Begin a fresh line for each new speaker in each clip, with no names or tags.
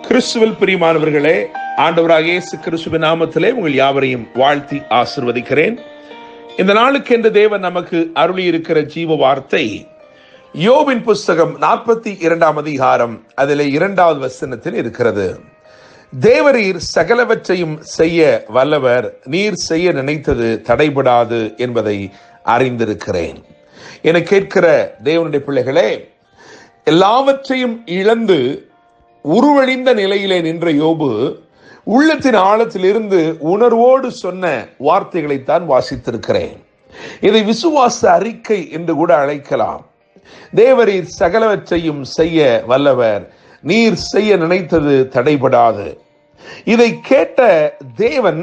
கிறிஸ்துவில் பிரியமானவர்களே, ஆண்டவராகிய இயேசு கிறிஸ்துவின் நாமத்திலே உங்கள் யாவரையும் வாழ்த்தி ஆசீர்வதிக்கிறேன். இந்த நாளுக்கு என்று தேவன் நமக்கு அருளி இருக்கிற ஜீவ வார்த்தை யோபின் புஸ்தகம் 42 அதிகாரம் அதிலே 2வது வசனத்தில் இருக்கிறது. தேவரீர் சகலவற்றையும் செய்ய வல்லவர், நீர் செய்ய நினைத்தது தடைபடாது என்பதை அறிந்திருக்கிறேன். என கேட்கிற தேவனுடைய பிள்ளைகளே, எல்லாவற்றையும் இழந்து உருவழிந்த நிலையிலே நின்ற யோபு உள்ளத்தின் ஆழத்திலிருந்து உணர்வோடு சொன்ன வார்த்தைகளைத்தான் வாசித்திருக்கிறேன். இதை விசுவாச அறிக்கை என்று கூட அழைக்கலாம். தேவரீர் சகலவற்றையும் செய்ய வல்லவர், நீர் செய்ய நினைத்தது தடைபடாது. இதை கேட்ட தேவன்,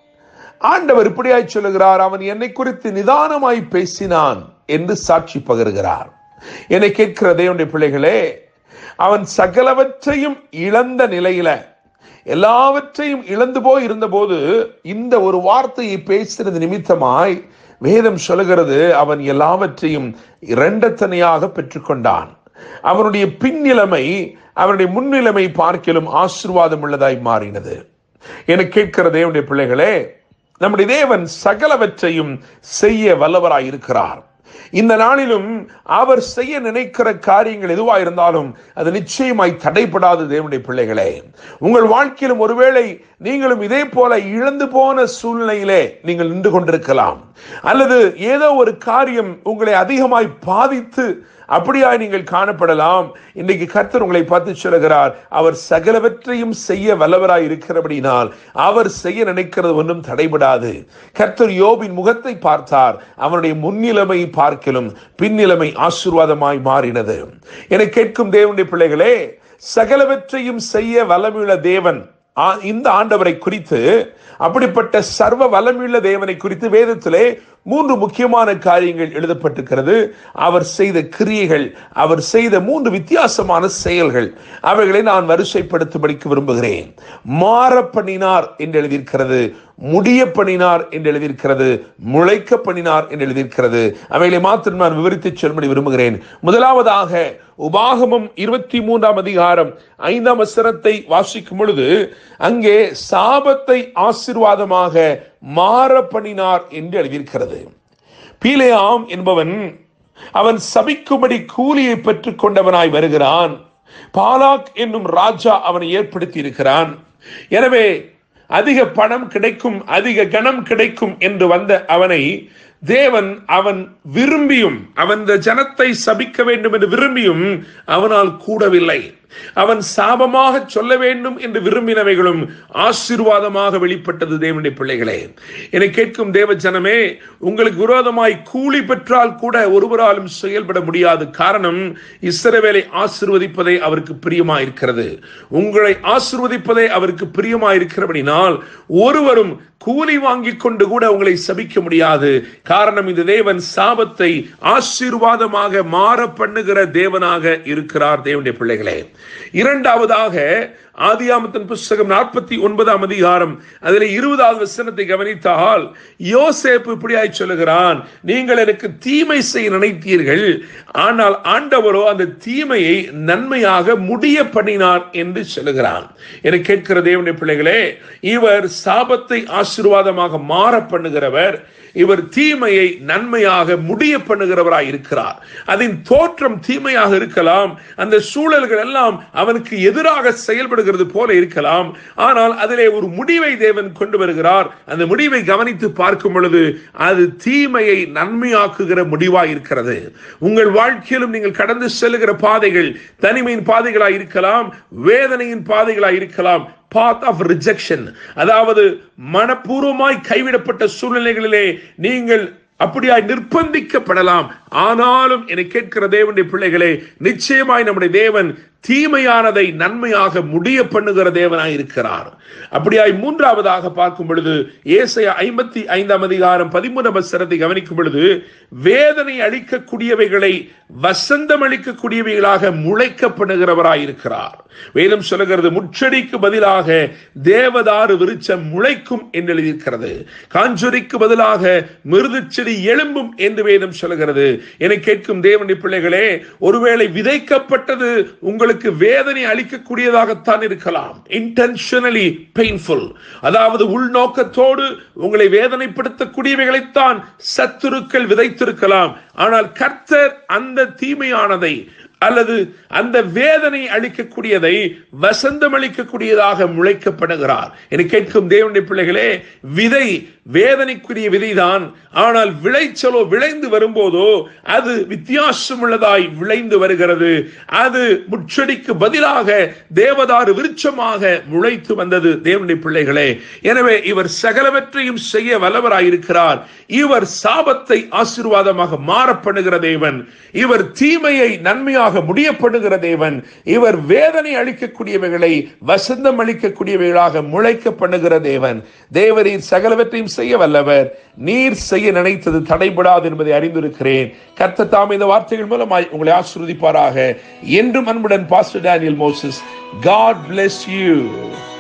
ஆண்டவர் இப்படியாய் சொல்லுகிறார், அவன் என்னை குறித்து நிதானமாய் பேசினான் என்று சாட்சி பகருகிறார். என்னை கேட்கிற தேவனுடைய பிள்ளைகளே, அவன் சகலவற்றையும் இழந்த நிலையில, எல்லாவற்றையும் இழந்து போய் இருந்த போது இந்த ஒரு வார்த்தையை பேசினது நிமித்தமாய் வேதம் சொல்லுகிறது, அவன் எல்லாவற்றையும் இரண்டத்தனையாக பெற்றுக்கொண்டான். அவனுடைய பின்னிலைமை அவனுடைய முன்னிலைமை பார்க்கிலும் ஆசீர்வாதம் உள்ளதாய் மாறினது. என கேட்கிற தேவனுடைய பிள்ளைகளே, நம்முடைய தேவன் சகலவற்றையும் செய்ய வல்லவராய் இருக்கிறார். இந்த நாளிலும் அவர் செய்ய நினைக்கிற காரியங்கள் எதுவாக இருந்தாலும் அது நிச்சயமாய் தடைபடாது. தேவனுடைய பிள்ளைகளே, உங்கள் வாழ்க்கையிலும் ஒருவேளை நீங்களும் இதே போல இழந்து போன சூழ்நிலையிலே நீங்கள் நின்று கொண்டிருக்கலாம், அல்லது ஏதோ ஒரு காரியம் உங்களை அதிகமாய் பாதித்து அப்படியாய் நீங்கள் காணப்படலாம். இன்றைக்கு கர்த்தர் உங்களை பார்த்து சொல்லுகிறார், அவர் சகலவற்றையும் செய்ய வல்லவராய் இருக்கிறபடினால் அவர் செய்ய நினைக்கிறது ஒன்றும் தடைபடாது. கர்த்தர் யோபின் முகத்தை பார்த்தார், அவனுடைய முன்னிலைமை பார்க்கலும் பின்னிலைமை ஆசீர்வாதமாய் மாறினது. என கேட்கும் தேவனுடைய பிள்ளைகளே, சகலவற்றையும் செய்ய வல்லமையுள்ள தேவன் இந்த ஆண்டவரை குறித்து, அப்படிப்பட்ட சர்வ வல்லமையுள்ள தேவனை குறித்து வேதத்திலே 3 முக்கியமான காரியங்கள் எழுதப்பட்டிருக்கிறது. அவர் செய்த கிரியைகள், அவர் செய்த 3 வித்தியாசமான செயல்கள், அவைகளை நான் வரிசைப்படுத்தும்படிக்கு விரும்புகிறேன். மாற பண்ணினார் என்று எழுதியிருக்கிறது, முடிய பண்ணினார் என்று எழுதியிருக்கிறது, முளைக்க பண்ணினார் என்று எழுதியிருக்கிறது. அவைகளை மாத்திரம் நான் விவரித்து சொல்லும்படி விரும்புகிறேன். முதலாவதாக உபாகமம் 23 அதிகாரம் 5 வசனத்தை வாசிக்கும் பொழுது அங்கே சாபத்தை ஆசீர்வாதமாக மாற பண்ணினார் என்று எழுதியிருக்கிறது. பீலேயாம் என்பவன் அவன் சபிக்கும்படி கூலியை பெற்றுக் கொண்டவனாய் வருகிறான். பாலாக் என்னும் ராஜா அவனை ஏற்படுத்தி இருக்கிறான். எனவே அதிக பணம் கிடைக்கும், அதிக கனம் கிடைக்கும் என்று வந்த அவனை தேவன் அவன் விரும்பியும், அவன் இந்த ஜனத்தை சபிக்க வேண்டும் என்று விரும்பியும் அவனால் கூடவில்லை. அவன் சாபமாக சொல்ல வேண்டும் என்று விரும்பினவைகளும் ஆசீர்வாதமாக வெளிப்பட்டது. தேவனுடைய பிள்ளைகளே, என்னை கேட்கும் தேவ ஜனமே, உங்களுக்கு விரோதமாய் கூலி பெற்றால் கூட ஒருவராலும் செயல்பட முடியாது. காரணம், இஸ்ரவேலை ஆசீர்வதிப்பதே அவருக்கு பிரியமாயிருக்கிறது. உங்களை ஆசீர்வதிப்பதே அவருக்கு பிரியமாயிருக்கிறபடினால் ஒருவரும் கூலி வாங்கி கொண்டு கூட உங்களை சபிக்க முடியாது. காரணம், இந்த தேவன் சாபத்தை ஆசீர்வாதமாக மாற பண்ணுகிற தேவனாக இருக்கிறார். தேவனுடைய பிள்ளைகளே, இரண்டாவதாக ஆதியாகமத்தின் புஸ்தகம் 49 அதிகாரம் அதில் 20வது வசனத்தை கவனித்தால் யோசேப்பு இப்படியாய் சொல்லுகிறான், நீங்கள் எனக்கு தீமை செய்ய நினைத்தீர்கள், ஆனால் ஆண்டவரோ அந்த தீமையை நன்மையாக முடிய பண்ணினார் என்று சொல்லுகிறான். என கேட்கிற தேவனுடைய பிள்ளைகளே, இவர் சாபத்தை ஆசீர்வாதமாக மாற பண்ணுகிறவர், இவர் தீமையை நன்மையாக முடிய பண்ணுகிறவராய் இருக்கிறார். அதன் தோற்றம் தீமையாக இருக்கலாம், அந்த சூழல்கள் எல்லாம் அவனுக்கு எதிராக செயல்படுகிறது போல இருக்கலாம், ஆனால் அதிலே ஒரு முடிவை தேவன் கொண்டு வருகிறார். அந்த முடிவை கவனித்து பார்க்கும் பொழுது அது தீமையை நன்மையாக்குகிற முடிவாய் இருக்கிறது. உங்கள் வாழ்க்கையிலும் நீங்கள் கடந்து செல்லுகிற பாதைகள் தனிமையின் பாதைகளாய் இருக்கலாம், வேதனையின் பாதைகளாய் இருக்கலாம், path of rejection, அதாவது மனப்பூர்வமாய் கைவிடப்பட்ட சூழ்நிலைகளிலே நீங்கள் அப்படியாய் நிர்பந்திக்கப்படலாம். ஆனாலும் என்னை கேட்கிற தேவனுடைய பிள்ளைகளே, நிச்சயமாய் நம்முடைய தேவன் தீமையானதை நன்மையாக முடிய பண்ணுகிற தேவனாய் இருக்கிறார். அப்படியாய் மூன்றாவதாக பார்க்கும் பொழுது ஏசாயா 55 அதிகாரம் 13 வசனத்தை கவனிக்கும் பொழுது வேதனை அளிக்கக்கூடியவைகளை வசந்தம் அளிக்கக்கூடியவைகளாக முளைக்கப்படுகிறவராய் இருக்கிறார். வேதம் சொல்லுகிறது, முச்செடிக்கு பதிலாக தேவதாரு விருட்சம் முளைக்கும் என்று எழுதியிருக்கிறது. காஞ்சொரிக்கு பதிலாக மிருது செடி எழும்பும் என்று வேதம் சொல்லுகிறது. என்னை கேட்கும் தேவனுடைய பிள்ளைகளே, ஒருவேளை விதைக்கப்பட்டது உங்களுக்கு வேதனை அளிக்கக்கூடியதாகத்தான் இருக்கலாம். இன்டென்ஷனலி பெயின்ஃபுல், அதாவது உள்நோக்கத்தோடு உங்களை வேதனைப்படுத்தக்கூடியவைகளைத்தான் சத்துருக்கள் விதைத்திருக்கலாம். ஆனால் கர்த்தர் அந்த தீமையானதை அல்லது அந்த வேதனை அளிக்கக்கூடியதை வசந்தம் அளிக்கக்கூடியதாக முளைக்கப்படுகிறார். என்னை கேட்கும் தேவனுடைய பிள்ளைகளே, விதை வேதனைக்குரிய விதைதான். ஆனால் விளைச்சலோ, விளைந்து வரும்போதோ அது வித்தியாசம் உள்ளதாய் விளைந்து வருகிறது. அது முச்செடிக்கு பதிலாக தேவதாரு விருட்சமாக முளைத்து வந்தது. தேவனுடைய பிள்ளைகளே, எனவே இவர் சகலவற்றையும் செய்ய வல்லவராயிருக்கிறார். இவர் சாபத்தை ஆசீர்வாதமாக மாறப்படுகிற தேவன். இவர் தீமையை நன்மையாக முடியப்படுகிற தேவன். இவர் வேதனை அளிக்கக்கூடியவைகளை வசந்தம் அளிக்கக்கூடியவைகளாக முளைக்க பண்ணுகிற தேவன். தேவரீர் சகலவற்றையும் செய்ய வல்லவர். நீர் செய்ய நினைத்தது தடைபடாது என்பதை அறிந்திருக்கிறேன். கர்த்தர் தாமே இந்த வார்த்தைகள் மூலமாய் உங்களை ஆசீர்வதிப்பாராக. என்றும் அன்புடன் pastor Daniel Moses. God bless you.